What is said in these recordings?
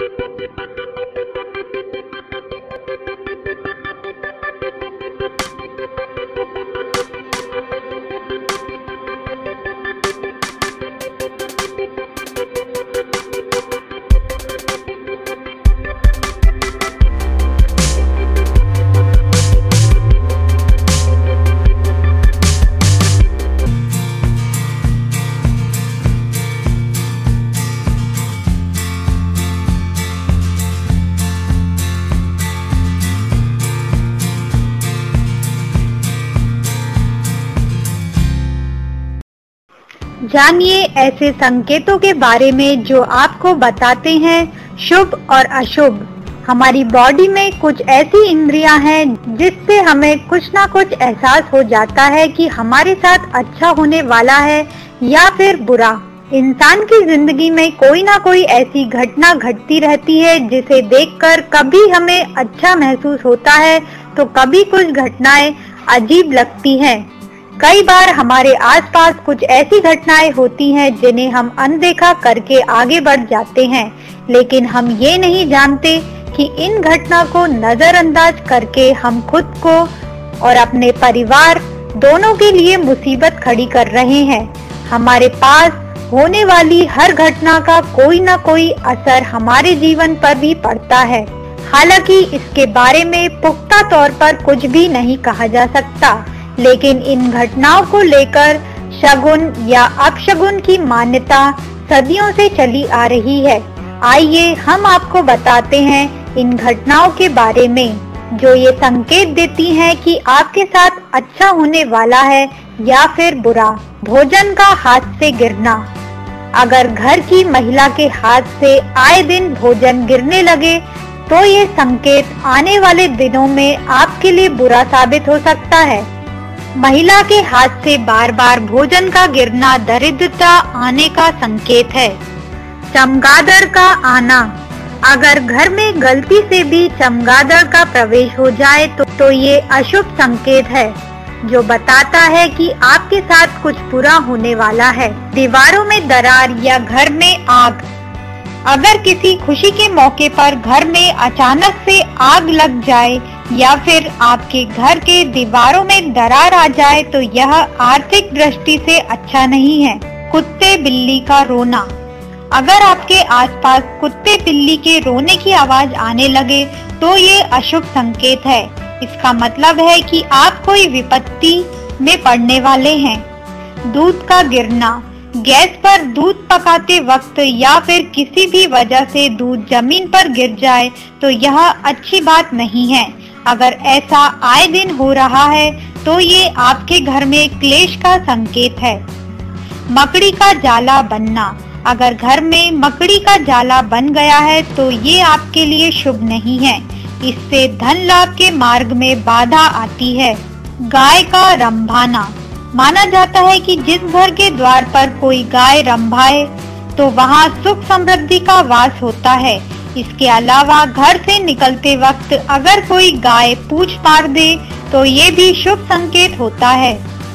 जानिए ऐसे संकेतों के बारे में जो आपको बताते हैं शुभ और अशुभ। हमारी बॉडी में कुछ ऐसी इंद्रियां हैं जिससे हमें कुछ ना कुछ एहसास हो जाता है कि हमारे साथ अच्छा होने वाला है या फिर बुरा। इंसान की जिंदगी में कोई ना कोई ऐसी घटना घटती रहती है जिसे देखकर कभी हमें अच्छा महसूस होता है तो कभी कुछ घटनाएं अजीब लगती हैं। कई बार हमारे आसपास कुछ ऐसी घटनाएं होती हैं जिन्हें हम अनदेखा करके आगे बढ़ जाते हैं, लेकिन हम ये नहीं जानते कि इन घटना को नजरअंदाज करके हम खुद को और अपने परिवार दोनों के लिए मुसीबत खड़ी कर रहे हैं। हमारे पास होने वाली हर घटना का कोई ना कोई असर हमारे जीवन पर भी पड़ता है। हालांकि इसके बारे में पुख्ता तौर पर कुछ भी नहीं कहा जा सकता, लेकिन इन घटनाओं को लेकर शगुन या अपशगुन की मान्यता सदियों से चली आ रही है। आइए हम आपको बताते हैं इन घटनाओं के बारे में जो ये संकेत देती हैं कि आपके साथ अच्छा होने वाला है या फिर बुरा। भोजन का हाथ से गिरना। अगर घर की महिला के हाथ से आए दिन भोजन गिरने लगे तो ये संकेत आने वाले दिनों में आपके लिए बुरा साबित हो सकता है। महिला के हाथ से बार बार भोजन का गिरना दरिद्रता आने का संकेत है। चमगादड़ का आना। अगर घर में गलती से भी चमगादड़ का प्रवेश हो जाए तो ये अशुभ संकेत है जो बताता है कि आपके साथ कुछ बुरा होने वाला है। दीवारों में दरार या घर में आग। अगर किसी खुशी के मौके पर घर में अचानक से आग लग जाए या फिर आपके घर के दीवारों में दरार आ जाए तो यह आर्थिक दृष्टि से अच्छा नहीं है। कुत्ते बिल्ली का रोना। अगर आपके आसपास कुत्ते बिल्ली के रोने की आवाज आने लगे तो ये अशुभ संकेत है। इसका मतलब है कि आप कोई विपत्ति में पड़ने वाले हैं। दूध का गिरना। गैस पर दूध पकाते वक्त या फिर किसी भी वजह से दूध जमीन पर गिर जाए तो यह अच्छी बात नहीं है। अगर ऐसा आए दिन हो रहा है तो ये आपके घर में क्लेश का संकेत है। मकड़ी का जाला बनना। अगर घर में मकड़ी का जाला बन गया है तो ये आपके लिए शुभ नहीं है। इससे धन लाभ के मार्ग में बाधा आती है। गाय का रंभाना। माना जाता है कि जिस घर के द्वार पर कोई गाय रंभाए तो वहाँ सुख समृद्धि का वास होता है। इसके अलावा घर से निकलते वक्त अगर कोई गाय पूंछ मार दे तो ये भी शुभ संकेत होता है।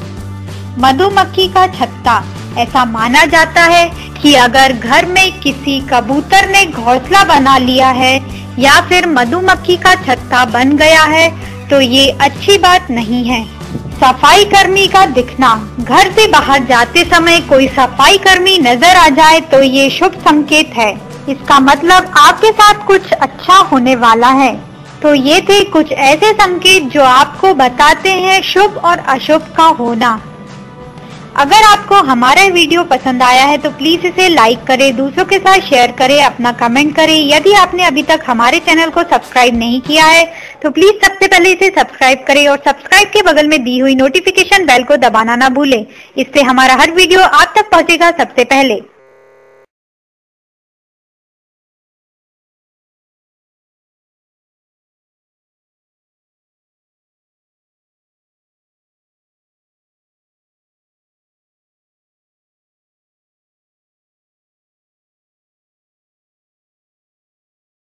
मधुमक्खी का छत्ता। ऐसा माना जाता है कि अगर घर में किसी कबूतर ने घोंसला बना लिया है या फिर मधुमक्खी का छत्ता बन गया है तो ये अच्छी बात नहीं है। सफाई कर्मी का दिखना। घर से बाहर जाते समय कोई सफाई कर्मी नजर आ जाए तो ये शुभ संकेत है। इसका मतलब आपके साथ कुछ अच्छा होने वाला है। तो ये थे कुछ ऐसे संकेत जो आपको बताते हैं शुभ और अशुभ का होना। अगर आपको हमारा वीडियो पसंद आया है तो प्लीज इसे लाइक करें, दूसरों के साथ शेयर करें, अपना कमेंट करें। यदि आपने अभी तक हमारे चैनल को सब्सक्राइब नहीं किया है तो प्लीज सबसे पहले इसे सब्सक्राइब करें और सब्सक्राइब के बगल में दी हुई नोटिफिकेशन बेल को दबाना ना भूलें। इससे हमारा हर वीडियो आप तक पहुंचेगा सबसे पहले।